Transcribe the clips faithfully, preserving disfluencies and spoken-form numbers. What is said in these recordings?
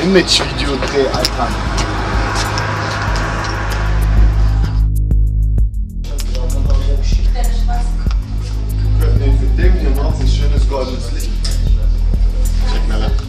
Image-Video-Dreh, Alter. Wir können den für den hier machen, ein schönes goldenes Licht. Check mal ab.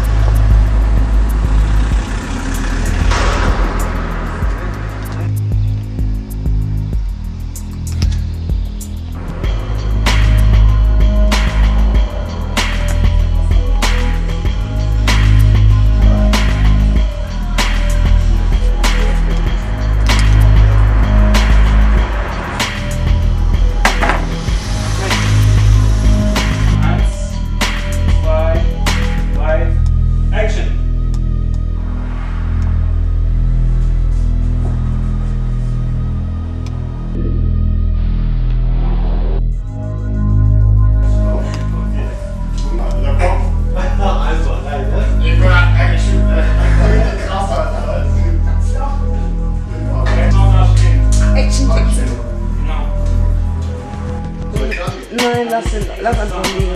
Nein, lass, ihn, lass einfach liegen.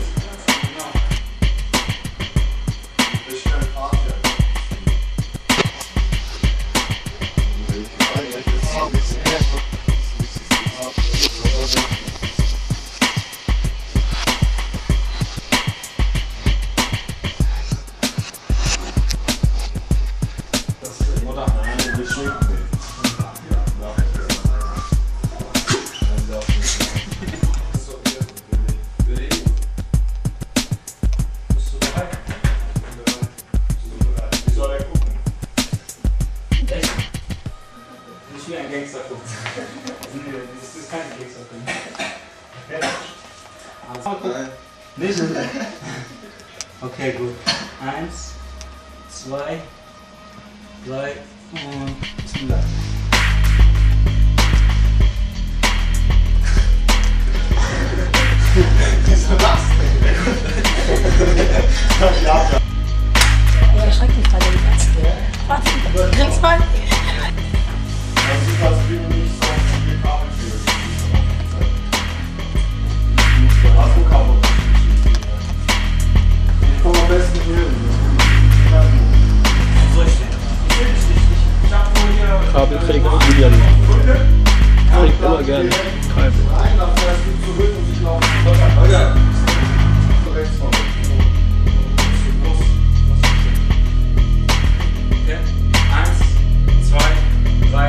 Wie ein Gangster-Film. Das ist kein Gangster-Film. Okay? Nicht? Okay, gut. Eins, zwei, drei und Bismillah. Wieso das denn? Ja, erschreckt mich gerade nicht. Was? Ganz voll. Das sieht aus wie nicht so viele Kabel für. Hast du Kabel? Ich komme am besten hier hin. Soll ich denn? Ich will dich nicht. Ich hab nur hier. Kabel krieg ich auch wieder nicht. Krieg immer gerne Kabel. Nein, dann fährst du zurück und ich laufe. Okay. Rechts von mir. Okay. Eins, zwei, drei.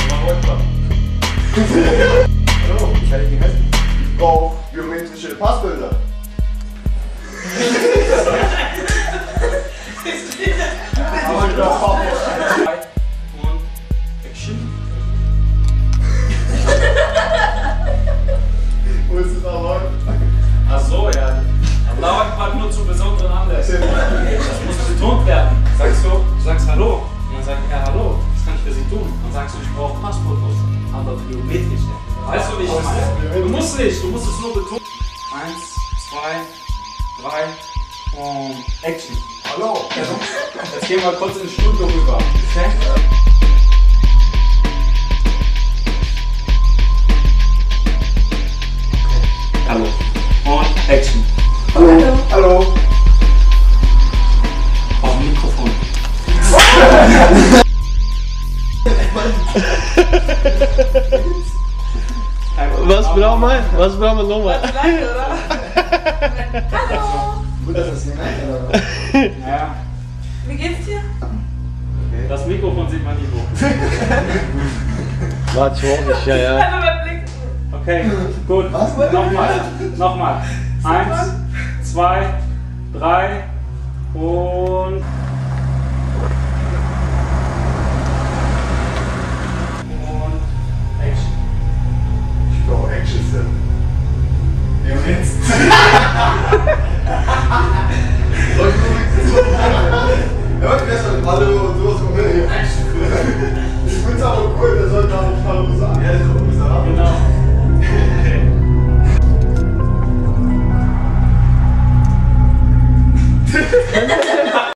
Hallo, ich kann Ihnen helfen. Ich brauche biometrische Passbilder. Aber ich brauche auch. Und Action. Wo ist es auch heute? Ach so, ja. Aber dauert gerade nur zu besonderen Anlässen. Das muss betont werden. Sagst du, du sagst Hallo. Und dann sagt er Hallo. Was kann ich für Sie tun? Dann sagst du, ich brauche Passfotos. Aber biometrisch. Weißt du, wie ich meine? Du musst nicht, du musst es nur betonen. Eins, zwei, drei und Action. Hallo. Jetzt gehen wir kurz ins Studio rüber. Okay? Hallo. Und Action. Hallo. Hallo. Auf dem Mikrofon. Was brauchen wir? Was brauchen wir nochmal? Danke, oder? Hallo. Gut, dass das hier rein oder? Ja. Wie geht's dir? Das Mikrofon sieht man nicht wo. Warte, ich hoffe nicht, ja, ja. Einfach mal Blick. Okay, gut. Nochmal. Nochmal. Eins, zwei, drei und